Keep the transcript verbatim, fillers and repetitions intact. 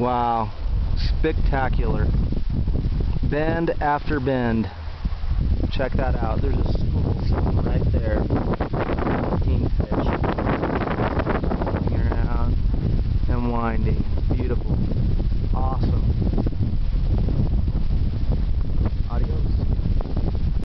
Wow, spectacular. Bend after bend. Check that out. There's a school sitting right there.